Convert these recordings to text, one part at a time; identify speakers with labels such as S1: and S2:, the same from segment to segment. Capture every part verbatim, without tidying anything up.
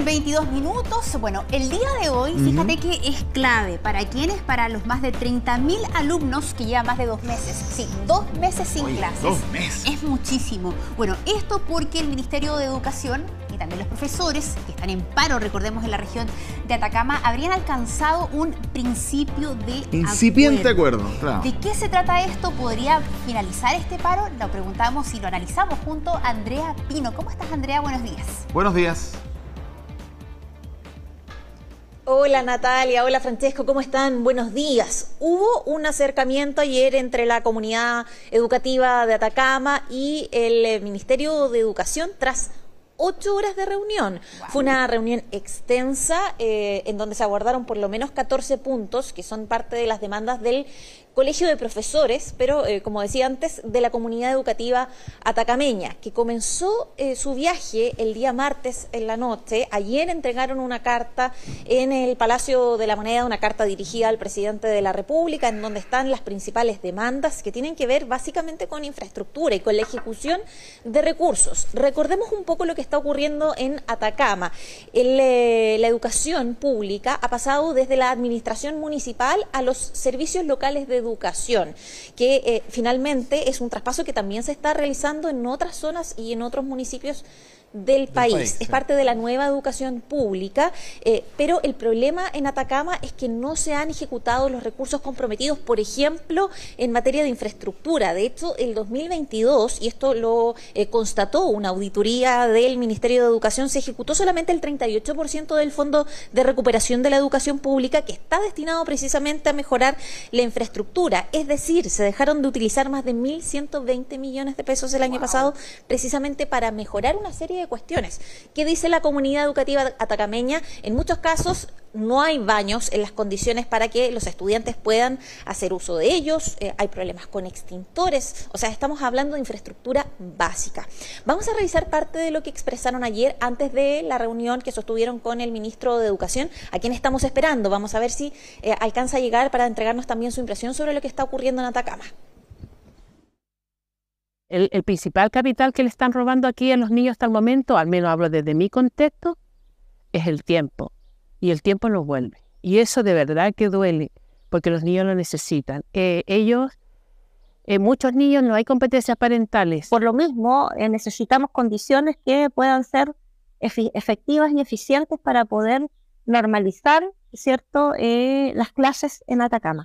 S1: con veintidós minutos. Bueno, el día de hoy, fíjate uh-huh. que es clave. ¿Para quiénes? Para los más de treinta mil alumnos que llevan más de dos meses. Sí, dos meses sin
S2: Oye,
S1: clases.
S2: Dos meses.
S1: Es muchísimo. Bueno, esto porque el Ministerio de Educación y también los profesores que están en paro, recordemos, en la región de Atacama, habrían alcanzado un principio de
S2: Incipiente
S1: acuerdo.
S2: acuerdo, claro.
S1: ¿De qué se trata esto? ¿Podría finalizar este paro? Lo preguntamos y lo analizamos junto a Andrea Pino. ¿Cómo estás, Andrea? Buenos días.
S2: Buenos días.
S3: Hola Natalia, hola Francesco, ¿cómo están? Buenos días. Hubo un acercamiento ayer entre la comunidad educativa de Atacama y el Ministerio de Educación tras ocho horas de reunión. Wow. Fue una reunión extensa eh, en donde se abordaron por lo menos catorce puntos que son parte de las demandas del Colegio de Profesores, pero eh, como decía antes, de la comunidad educativa atacameña, que comenzó eh, su viaje el día martes en la noche. Ayer entregaron una carta en el Palacio de la Moneda, una carta dirigida al presidente de la República, en donde están las principales demandas que tienen que ver básicamente con infraestructura y con la ejecución de recursos. Recordemos un poco lo que está ocurriendo en Atacama. El, eh, la educación pública ha pasado desde la administración municipal a los servicios locales de educación, que eh, finalmente es un traspaso que también se está realizando en otras zonas y en otros municipios del país. país. Es parte de la nueva educación pública, eh, pero el problema en Atacama es que no se han ejecutado los recursos comprometidos, por ejemplo, en materia de infraestructura. De hecho, el dos mil veintidós, y esto lo eh, constató una auditoría del Ministerio de Educación, se ejecutó solamente el treinta y ocho por ciento del Fondo de Recuperación de la Educación Pública, que está destinado precisamente a mejorar la infraestructura. Es decir, se dejaron de utilizar más de mil ciento veinte millones de pesos el año wow. pasado precisamente para mejorar una serie de de cuestiones. ¿Qué dice la comunidad educativa atacameña? En muchos casos no hay baños en las condiciones para que los estudiantes puedan hacer uso de ellos, eh, hay problemas con extintores, o sea, estamos hablando de infraestructura básica. Vamos a revisar parte de lo que expresaron ayer antes de la reunión que sostuvieron con el ministro de Educación, a quien estamos esperando. Vamos a ver si eh, alcanza a llegar para entregarnos también su impresión sobre lo que está ocurriendo en Atacama.
S4: El, el principal capital que le están robando aquí a los niños hasta el momento, al menos hablo desde mi contexto, es el tiempo. Y el tiempo nos vuelve. Y eso de verdad que duele, porque los niños lo necesitan. Eh, ellos, eh, muchos niños no hay competencias parentales.
S5: Por lo mismo, eh, necesitamos condiciones que puedan ser efectivas y eficientes para poder normalizar, ¿cierto?, eh, las clases en Atacama.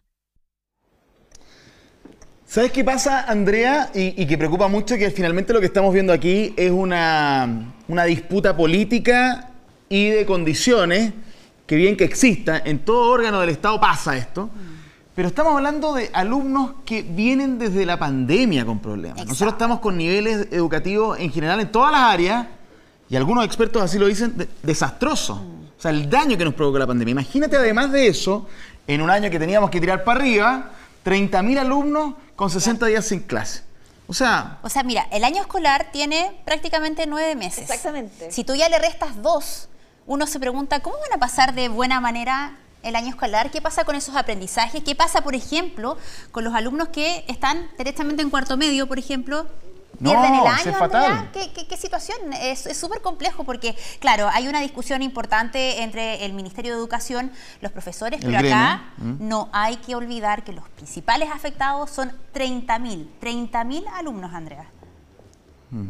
S2: ¿Sabes qué pasa, Andrea? Y, y que preocupa mucho, que finalmente lo que estamos viendo aquí es una, una disputa política y de condiciones, que bien que exista, en todo órgano del Estado pasa esto, pero estamos hablando de alumnos que vienen desde la pandemia con problemas. Exacto. Nosotros estamos con niveles educativos en general en todas las áreas, y algunos expertos así lo dicen, de, desastrosos. Mm. O sea, el daño que nos provocó la pandemia. Imagínate, además de eso, en un año que teníamos que tirar para arriba, treinta mil alumnos con sesenta días sin clase. O sea...
S1: O sea, mira, el año escolar tiene prácticamente nueve meses.
S3: Exactamente.
S1: Si tú ya le restas dos, uno se pregunta, ¿cómo van a pasar de buena manera el año escolar? ¿Qué pasa con esos aprendizajes? ¿Qué pasa, por ejemplo, con los alumnos que están directamente en cuarto medio, por ejemplo? ¿Pierden
S2: no,
S1: el año?
S2: Es fatal.
S1: ¿Qué, qué, qué situación? Es súper complejo porque, claro, hay una discusión importante entre el Ministerio de Educación, los profesores,
S2: el
S1: pero
S2: gremio.
S1: acá
S2: ¿Mm?
S1: no hay que olvidar que los principales afectados son treinta mil. treinta mil alumnos, Andrea.
S2: Mm.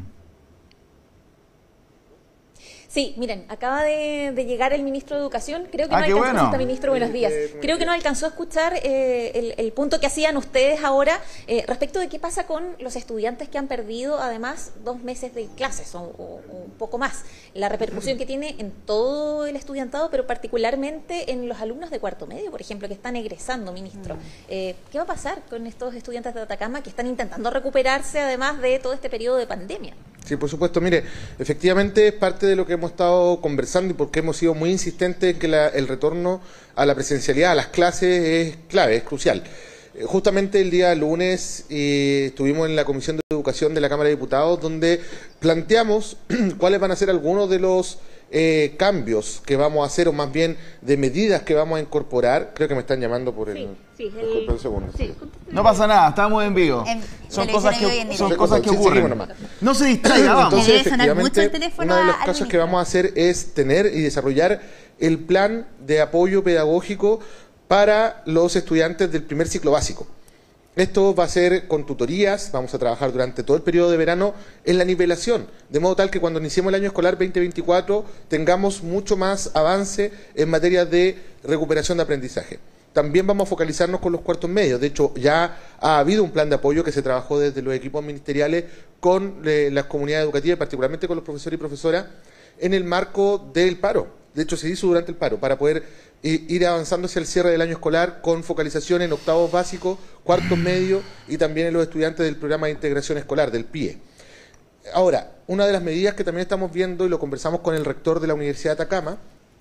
S3: Sí, miren, acaba de, de llegar el ministro de Educación, creo que
S2: ah,
S3: no alcanzó,
S2: bueno.
S3: está, ministro, buenos días, creo que no alcanzó a escuchar eh, el, el punto que hacían ustedes ahora eh, respecto de qué pasa con los estudiantes que han perdido además dos meses de clases o, o, o un poco más, la repercusión que tiene en todo el estudiantado, pero particularmente en los alumnos de cuarto medio, por ejemplo, que están egresando, ministro. Mm. Eh, ¿Qué va a pasar con estos estudiantes de Atacama que están intentando recuperarse además de todo este periodo de pandemia?
S6: Sí, por supuesto. Mire, efectivamente es parte de lo que hemos estado conversando y porque hemos sido muy insistentes en que la, el retorno a la presencialidad, a las clases, es clave, es crucial. Eh, justamente el día lunes eh, estuvimos en la Comisión de Educación de la Cámara de Diputados, donde planteamos cuáles van a ser algunos de los eh, cambios que vamos a hacer, o más bien de medidas que vamos a incorporar. Creo que me están llamando por el...
S3: Sí, sí, el...
S6: Disculpe un segundo.
S3: Sí.
S2: No pasa nada, estamos en vivo.
S1: En
S2: son cosas que,
S1: en
S2: son
S6: Sí,
S2: cosas que
S6: sí,
S2: ocurren.
S6: seguimos nomás.
S2: No se distraiga, vamos.
S6: Entonces,
S1: debe sonar mucho el
S6: efectivamente,
S1: teléfono
S6: una de las
S1: al
S6: cosas que
S1: ministro.
S6: vamos a hacer es tener y desarrollar el plan de apoyo pedagógico para los estudiantes del primer ciclo básico. Esto va a ser con tutorías, vamos a trabajar durante todo el periodo de verano en la nivelación, de modo tal que cuando iniciemos el año escolar veinte veinticuatro tengamos mucho más avance en materia de recuperación de aprendizaje. También vamos a focalizarnos con los cuartos medios. De hecho, ya ha habido un plan de apoyo que se trabajó desde los equipos ministeriales con eh, las comunidades educativas, particularmente con los profesores y profesoras, en el marco del paro. De hecho, se hizo durante el paro para poder eh, ir avanzando hacia el cierre del año escolar con focalización en octavos básicos, cuartos medios y también en los estudiantes del programa de integración escolar, del P I E. Ahora, una de las medidas que también estamos viendo, y lo conversamos con el rector de la Universidad de Atacama,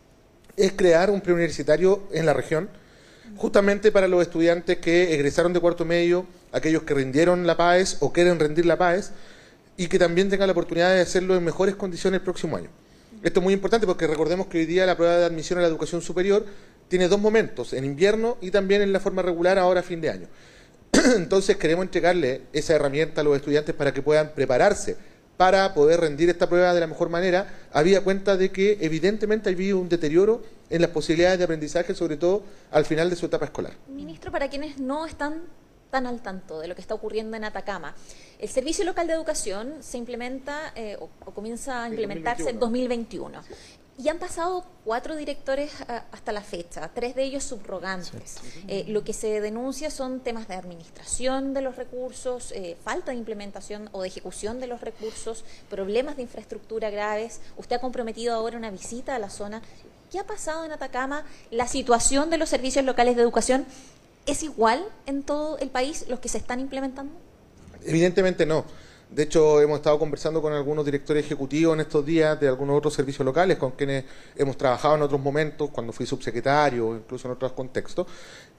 S6: es crear un preuniversitario en la región, justamente para los estudiantes que egresaron de cuarto medio, aquellos que rindieron la PAES o quieren rendir la PAES, y que también tengan la oportunidad de hacerlo en mejores condiciones el próximo año. Esto es muy importante porque recordemos que hoy día la prueba de admisión a la educación superior tiene dos momentos, en invierno y también en la forma regular ahora a fin de año. Entonces queremos entregarle esa herramienta a los estudiantes para que puedan prepararse para poder rendir esta prueba de la mejor manera, habida cuenta de que evidentemente ha habido un deterioro en las posibilidades de aprendizaje, sobre todo al final de su etapa escolar.
S3: Ministro, para quienes no están tan al tanto de lo que está ocurriendo en Atacama, el Servicio Local de Educación se implementa eh, o, o comienza a implementarse en dos mil veintiuno. Y han pasado cuatro directores uh, hasta la fecha, tres de ellos subrogantes. Eh, lo que se denuncia son temas de administración de los recursos, eh, falta de implementación o de ejecución de los recursos, problemas de infraestructura graves. Usted ha comprometido ahora una visita a la zona. ¿Qué ha pasado en Atacama? ¿La situación de los servicios locales de educación es igual en todo el país, los que se están implementando?
S6: Evidentemente no. De hecho, hemos estado conversando con algunos directores ejecutivos en estos días de algunos otros servicios locales con quienes hemos trabajado en otros momentos, cuando fui subsecretario, incluso en otros contextos,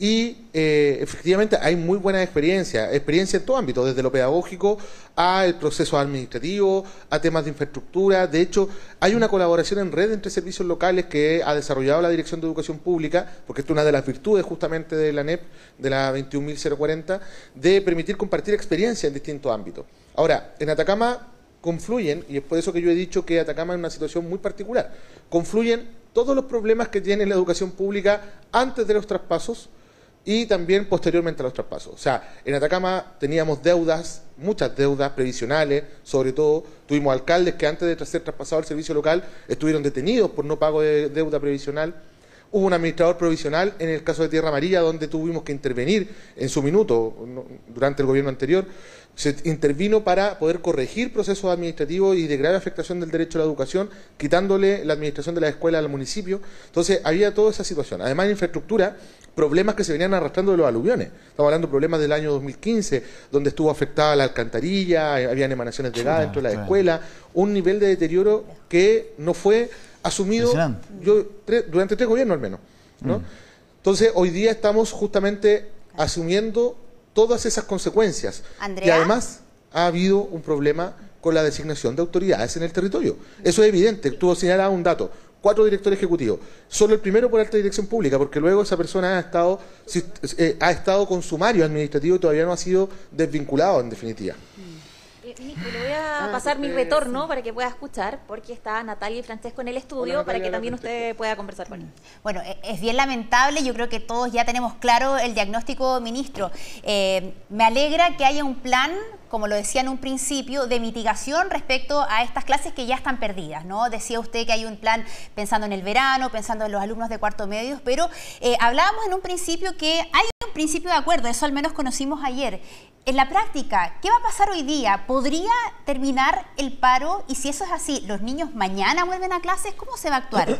S6: y eh, efectivamente hay muy buena experiencia, experiencia en todo ámbito, desde lo pedagógico al proceso administrativo, a temas de infraestructura. De hecho, hay una colaboración en red entre servicios locales que ha desarrollado la Dirección de Educación Pública, porque esto es una de las virtudes justamente de la N E P, de la veintiún mil cuarenta, de permitir compartir experiencia en distintos ámbitos. Ahora, en Atacama confluyen, y es por eso que yo he dicho que Atacama es una situación muy particular, confluyen todos los problemas que tiene la educación pública antes de los traspasos y también posteriormente a los traspasos. O sea, en Atacama teníamos deudas, muchas deudas previsionales, sobre todo tuvimos alcaldes que antes de ser traspasados al servicio local estuvieron detenidos por no pago de deuda previsional. Hubo un administrador provisional en el caso de Tierra Amarilla, donde tuvimos que intervenir en su minuto, durante el gobierno anterior. Se intervino para poder corregir procesos administrativos y de grave afectación del derecho a la educación, quitándole la administración de la escuela al municipio. Entonces, había toda esa situación. Además, en infraestructura, problemas que se venían arrastrando de los aluviones. Estamos hablando de problemas del año dos mil quince, donde estuvo afectada la alcantarilla, habían emanaciones de gas dentro de la escuela, un nivel de deterioro que no fue asumido yo, tres, durante tres gobiernos al menos, ¿no? Mm. Entonces, hoy día estamos justamente asumiendo todas esas consecuencias.
S1: ¿Andrea?
S6: Y además ha habido un problema con la designación de autoridades en el territorio. Eso es evidente. Tú señalabas un dato. Cuatro directores ejecutivos. Solo el primero por alta dirección pública, porque luego esa persona ha estado, eh, ha estado con sumario administrativo y todavía no ha sido desvinculado en definitiva.
S3: Ministro, le voy a pasar mi retorno para que pueda escuchar, porque está Natalia y Francesco en el estudio. Hola, para que también usted pueda conversar con él.
S1: Bueno, es bien lamentable, yo creo que todos ya tenemos claro el diagnóstico, ministro. Eh, me alegra que haya un plan, como lo decía en un principio, de mitigación respecto a estas clases que ya están perdidas, ¿no? Decía usted que hay un plan pensando en el verano, pensando en los alumnos de cuarto medio, pero eh, hablábamos en un principio que hay un principio de acuerdo, eso al menos conocimos ayer. En la práctica, ¿qué va a pasar hoy día? ¿Podría terminar el paro? Y si eso es así, ¿los niños mañana vuelven a clases? ¿Cómo se va a actuar?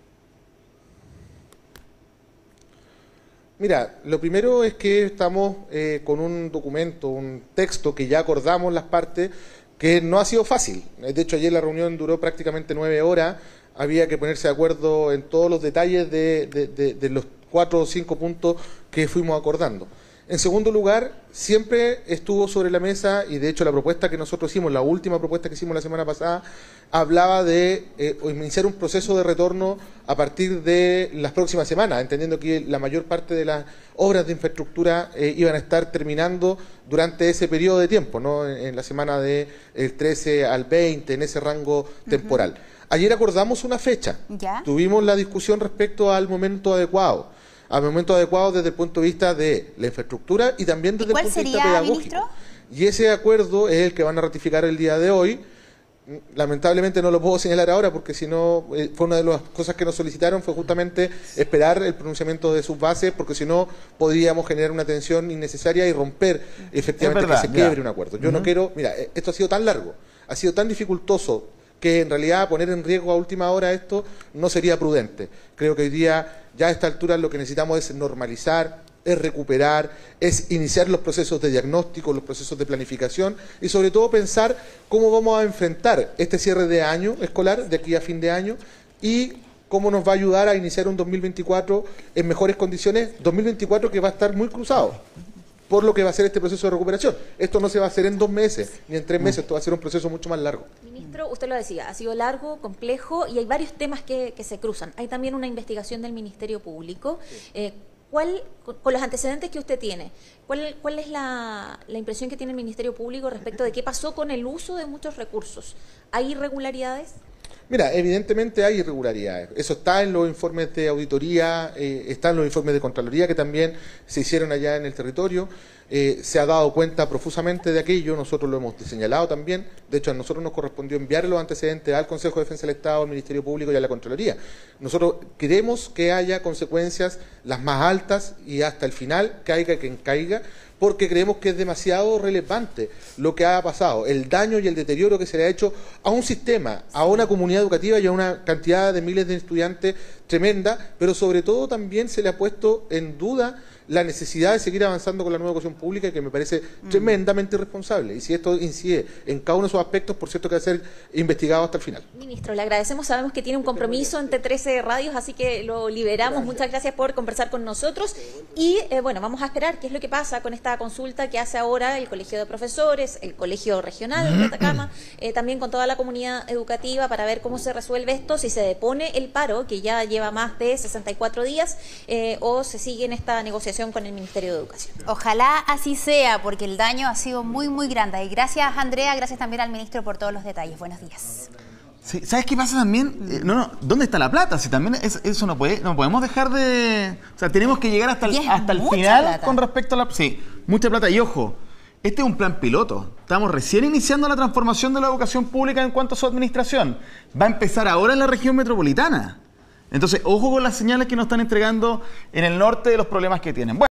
S6: Mira, lo primero es que estamos eh, con un documento, un texto que ya acordamos las partes, que no ha sido fácil. De hecho, ayer la reunión duró prácticamente nueve horas. Había que ponerse de acuerdo en todos los detalles de, de, de, de los cuatro o cinco puntos que fuimos acordando. En segundo lugar, siempre estuvo sobre la mesa, y de hecho la propuesta que nosotros hicimos, la última propuesta que hicimos la semana pasada, hablaba de eh, iniciar un proceso de retorno a partir de las próximas semanas, entendiendo que la mayor parte de las obras de infraestructura eh, iban a estar terminando durante ese periodo de tiempo, ¿no? En, en la semana del trece al veinte, en ese rango temporal. Uh-huh. Ayer acordamos una fecha, ¿ya? Tuvimos la discusión respecto al momento adecuado. Al momento adecuado desde el punto de vista de la infraestructura y también desde el punto de vista pedagógico. Ministro? Y ese acuerdo es el que van a ratificar el día de hoy. Lamentablemente no lo puedo señalar ahora porque si no, eh, fue una de las cosas que nos solicitaron, fue justamente esperar el pronunciamiento de sus bases, porque si no podríamos generar una tensión innecesaria y romper efectivamente verdad, que se quiebre ya. un acuerdo. Yo uh-huh. no quiero, mira, esto ha sido tan largo, ha sido tan dificultoso, que en realidad poner en riesgo a última hora esto no sería prudente. Creo que hoy día, ya a esta altura, lo que necesitamos es normalizar, es recuperar, es iniciar los procesos de diagnóstico, los procesos de planificación y sobre todo pensar cómo vamos a enfrentar este cierre de año escolar, de aquí a fin de año, y cómo nos va a ayudar a iniciar un dos mil veinticuatro en mejores condiciones, dos mil veinticuatro que va a estar muy cruzado por lo que va a ser este proceso de recuperación. Esto no se va a hacer en dos meses, ni en tres meses, esto va a ser un proceso mucho más largo.
S3: Ministro, usted lo decía, ha sido largo, complejo y hay varios temas que, que se cruzan. Hay también una investigación del Ministerio Público. Eh, ¿cuál, con, con los antecedentes que usted tiene, cuál, cuál es la, la impresión que tiene el Ministerio Público respecto de qué pasó con el uso de muchos recursos? ¿Hay irregularidades?
S6: Mira, evidentemente hay irregularidades. Eso está en los informes de auditoría, eh, está en los informes de Contraloría que también se hicieron allá en el territorio. Eh, se ha dado cuenta profusamente de aquello, nosotros lo hemos señalado también. De hecho, a nosotros nos correspondió enviar los antecedentes al Consejo de Defensa del Estado, al Ministerio Público y a la Contraloría. Nosotros queremos que haya consecuencias las más altas y hasta el final, caiga quien caiga, porque creemos que es demasiado relevante lo que ha pasado, el daño y el deterioro que se le ha hecho a un sistema, a una comunidad educativa y a una cantidad de miles de estudiantes tremenda, pero sobre todo también se le ha puesto en duda la necesidad de seguir avanzando con la nueva educación pública, que me parece mm. tremendamente irresponsable. Y si esto incide en cada uno de esos aspectos, por cierto que va a ser investigado hasta el final.
S3: Ministro, le agradecemos, sabemos que tiene un compromiso ante trece radios, así que lo liberamos. Gracias. Muchas gracias por conversar con nosotros. Y eh, bueno, vamos a esperar qué es lo que pasa con esta consulta que hace ahora el Colegio de Profesores, el Colegio Regional de Atacama, eh, también con toda la comunidad educativa, para ver cómo se resuelve esto, si se depone el paro, que ya lleva más de sesenta y cuatro días, eh, o se sigue en esta negociación con el Ministerio de Educación.
S1: Ojalá así sea, porque el daño ha sido muy, muy grande. Y gracias, Andrea, gracias también al ministro por todos los detalles. Buenos días.
S2: Sí, ¿sabes qué pasa también? Eh, no, no, ¿dónde está la plata? Si también es, eso no puede, no podemos dejar de... O sea, tenemos que llegar hasta el, hasta el final plata. con respecto a la... Sí, mucha plata. Y ojo, este es un plan piloto. Estamos recién iniciando la transformación de la educación pública en cuanto a su administración. Va a empezar ahora en la región metropolitana. Entonces, ojo con las señales que nos están entregando en el norte de los problemas que tienen. Bueno.